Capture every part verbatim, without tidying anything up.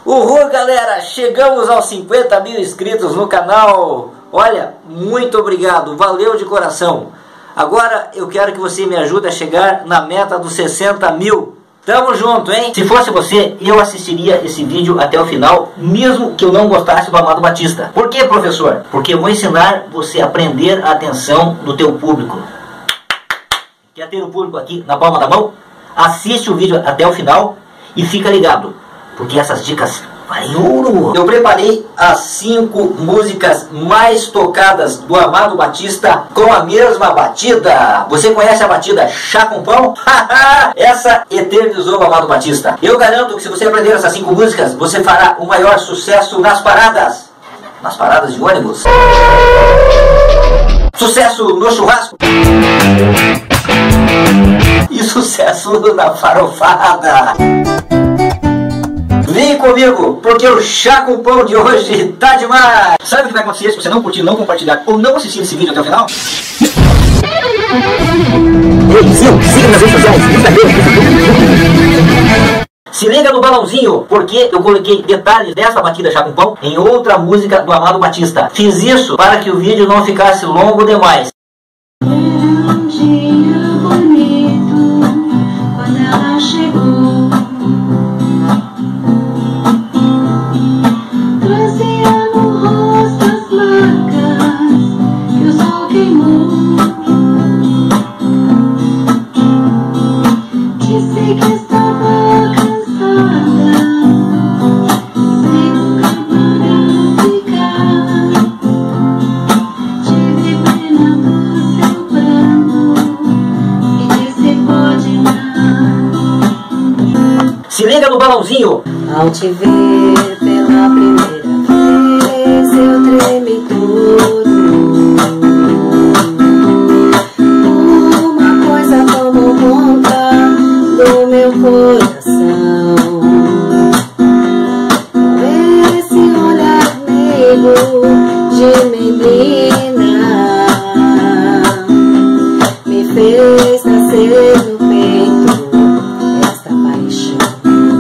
Uhul, galera, chegamos aos cinquenta mil inscritos no canal. Olha, muito obrigado, valeu de coração. Agora eu quero que você me ajude a chegar na meta dos sessenta mil. Tamo junto, hein? Se fosse você, eu assistiria esse vídeo até o final, mesmo que eu não gostasse do Amado Batista. Por quê, professor? Porque eu vou ensinar você a prender a atenção do teu público. Quer ter o público aqui na palma da mão? Assiste o vídeo até o final e fica ligado, porque essas dicas valem ouro. Eu preparei as cinco músicas mais tocadas do Amado Batista com a mesma batida. Você conhece a batida Chá com Pão? Essa eternizou o Amado Batista. Eu garanto que se você aprender essas cinco músicas, você fará o maior sucesso nas paradas. Nas paradas de ônibus. Sucesso no churrasco. E sucesso na farofada. Vem comigo, porque o Chá com Pão de hoje tá demais. Sabe o que vai acontecer se você não curtir, não compartilhar ou não assistir esse vídeo até o final? Ei, sim, siga nas redes sociais, Instagram. Se liga no balãozinho, porque eu coloquei detalhes dessa batida Chá com Pão em outra música do Amado Batista. Fiz isso para que o vídeo não ficasse longo demais. Um dia bonito, quando ela chegou, trazia no rosto as marcas que o sol queimou. Disse que estava cansada, sem nunca parar ficar. Tive pena do seu pranto e disse pode ir. Se liga no balãozinho. Ao te ver pela primeira vez, eu tremi todo. Uma coisa tomou conta do meu coração. Com esse olhar meigo de menina, me fez nascer no peito esta paixão.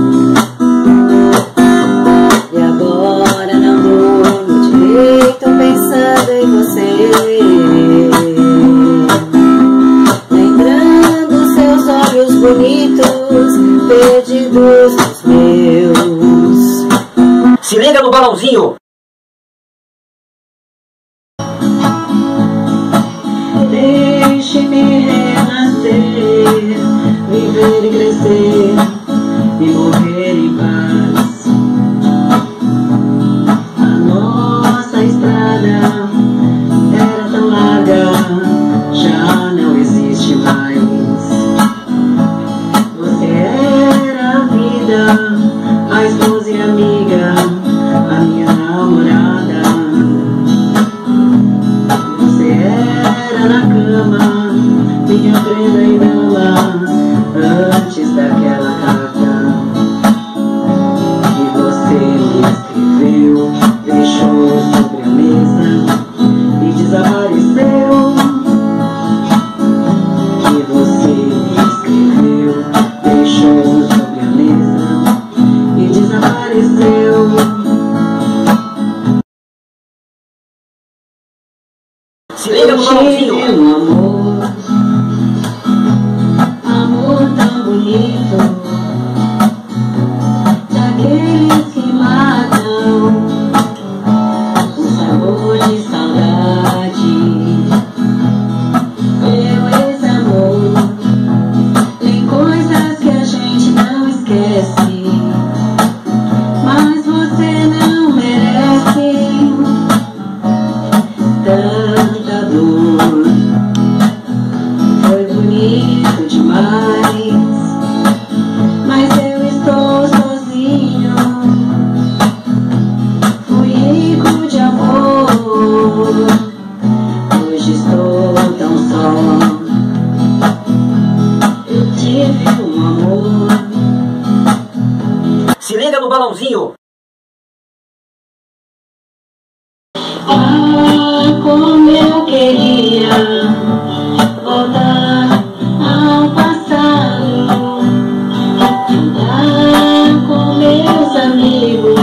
E agora não durmo direito pensando em você, lembrando seus olhos bonitos, perdidos nos meus. Se liga no balãozinho. Deixe-me renascer, viver e crescer e morrer em paz. A nossa estrada era tão larga, já não existe mais. Você era a vida, a esposa e amiga, a minha namorada. Você era na cama, minha prenda e dama, antes daquela carta que você me escreveu, deixou sobre a mesa e desapareceu. Que você me escreveu, deixou sobre a mesa e desapareceu. Se liga no balãozinho. Um amor, amor tão bonito, daqueles que matam, o sabor de saudade. Meu ex-amor, tem coisas que a gente não esquece, mas você não merece tanta dor. Foi bonito demais, mas eu estou sozinho. Fui rico de amor, hoje estou tão só. Eu tive um amor. Se liga no balãozinho. Ah, como eu queria voltar ao passado, andar com meus amigos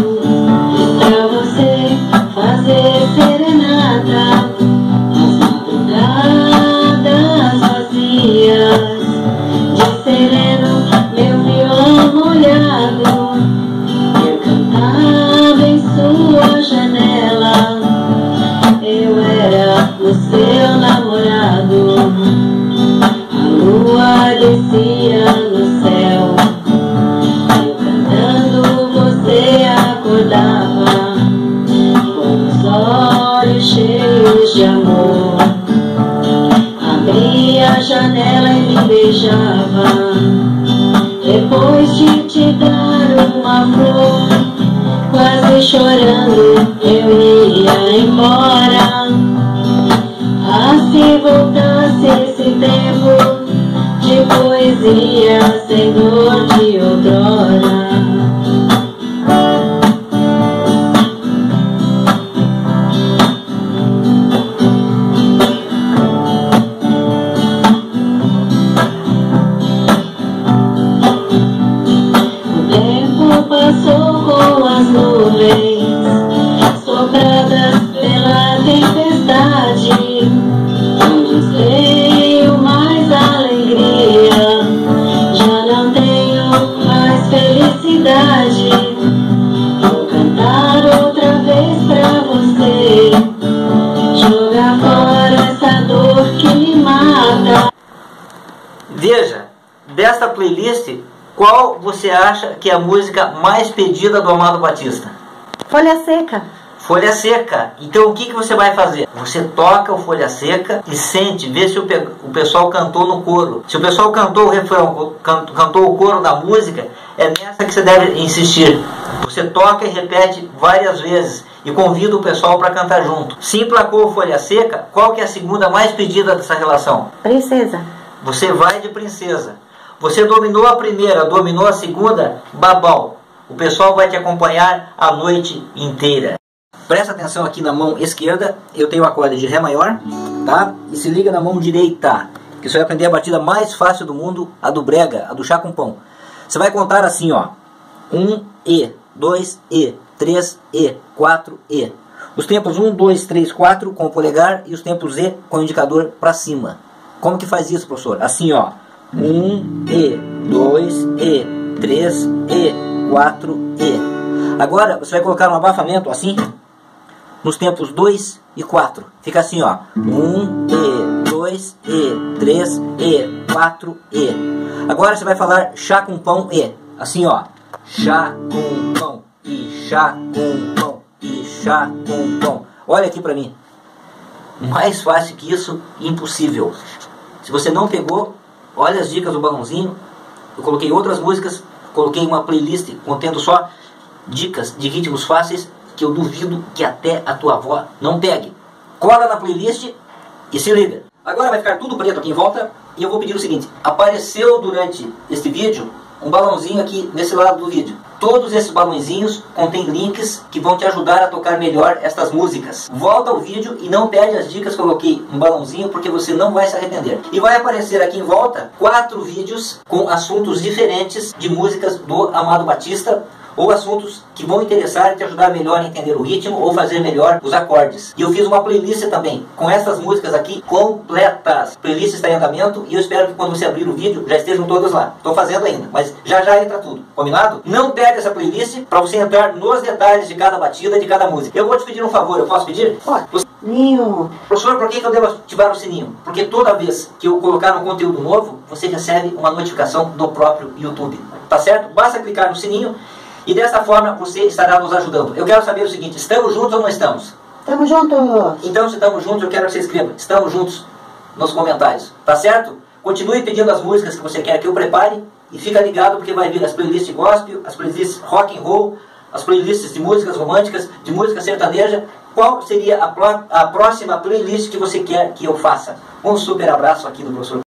passou com as nuvens, sopradas pela tempestade. Hoje tenho mais alegria, já não tenho mais felicidade. Vou cantar outra vez pra você, jogar fora essa dor que me mata. Veja, desta playlist, qual você acha que é a música mais pedida do Amado Batista? Folha Seca. Folha Seca. Então o que, que você vai fazer? Você toca o Folha Seca e sente, vê se o, pe o pessoal cantou no coro. Se o pessoal cantou o refrão, can cantou o coro da música, é nessa que você deve insistir. Você toca e repete várias vezes e convida o pessoal para cantar junto. Se emplacou o Folha Seca, qual que é a segunda mais pedida dessa relação? Princesa. Você vai de princesa. Você dominou a primeira, dominou a segunda, babau. O pessoal vai te acompanhar a noite inteira. Presta atenção aqui na mão esquerda, eu tenho o acorde de Ré maior, tá? E se liga na mão direita, que você vai aprender a batida mais fácil do mundo, a do brega, a do chá com pão. Você vai contar assim, ó. Um, E, dois, E, três, E, quatro, E. Os tempos um, dois, três, quatro com o polegar e os tempos E com o indicador para cima. Como que faz isso, professor? Assim, ó. Um, E, dois, E, três, E, quatro, E. Agora você vai colocar um abafamento assim, nos tempos dois e quatro. Fica assim, ó. um, E, dois, E, três, E, quatro, E. Agora você vai falar chá com pão, E. Assim, ó. Chá com pão, e chá com pão, e chá com pão. Olha aqui pra mim. Mais fácil que isso, impossível. Se você não pegou, olha as dicas do balãozinho. Eu coloquei outras músicas, coloquei uma playlist contendo só dicas de ritmos fáceis que eu duvido que até a tua avó não pegue. Cola na playlist e se liga. Agora vai ficar tudo preto aqui em volta e eu vou pedir o seguinte. Apareceu durante este vídeo um balãozinho aqui nesse lado do vídeo. Todos esses balãozinhos contêm links que vão te ajudar a tocar melhor estas músicas. Volta ao vídeo e não perde as dicas que eu coloquei um balãozinho, porque você não vai se arrepender. E vai aparecer aqui em volta quatro vídeos com assuntos diferentes de músicas do Amado Batista, ou assuntos que vão interessar e te ajudar melhor a entender o ritmo ou fazer melhor os acordes. E eu fiz uma playlist também, com essas músicas aqui completas. A playlist está em andamento e eu espero que quando você abrir o vídeo já estejam todas lá. Estou fazendo ainda, mas já já entra tudo. Combinado? Não perde essa playlist para você entrar nos detalhes de cada batida, de cada música. Eu vou te pedir um favor, eu posso pedir? Pode. Você... Ninho. Professor, por que eu devo ativar o sininho? Porque toda vez que eu colocar um conteúdo novo, você recebe uma notificação do próprio YouTube. Tá certo? Basta clicar no sininho e dessa forma você estará nos ajudando. Eu quero saber o seguinte, estamos juntos ou não estamos? Tamo junto. Então, se estamos juntos, eu quero que você escreva, estamos juntos, nos comentários. Tá certo? Continue pedindo as músicas que você quer que eu prepare e fica ligado porque vai vir as playlists gospel, as playlists rock and roll, as playlists de músicas românticas, de música sertaneja. Qual seria a, a próxima playlist que você quer que eu faça? Um super abraço aqui do professor